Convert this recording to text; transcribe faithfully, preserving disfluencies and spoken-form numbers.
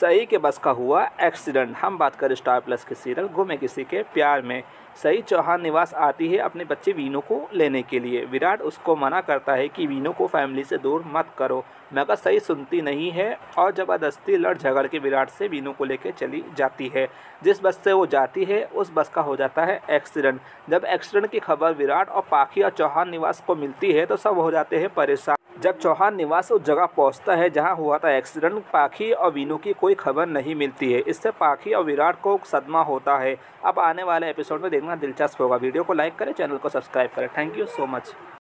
सई के बस का हुआ एक्सीडेंट। हम बात करें स्टार प्लस के सीरियल गुम किसी के प्यार में। सई चौहान निवास आती है अपने बच्चे वीनू को लेने के लिए। विराट उसको मना करता है कि वीनू को फैमिली से दूर मत करो, मगर सई सुनती नहीं है और ज़बरदस्ती लड़ झगड़ के विराट से वीनू को लेकर चली जाती है। जिस बस से वो जाती है उस बस का हो जाता है एक्सीडेंट। जब एक्सीडेंट की खबर विराट और पाखी और चौहान निवास को मिलती है तो सब हो जाते हैं परेशान। जब चौहान निवास उस जगह पहुंचता है जहां हुआ था एक्सीडेंट, पाखी और वीनू की कोई खबर नहीं मिलती है। इससे पाखी और विराट को सदमा होता है। अब आने वाले एपिसोड में देखना दिलचस्प होगा। वीडियो को लाइक करें, चैनल को सब्सक्राइब करें। Thank you so much.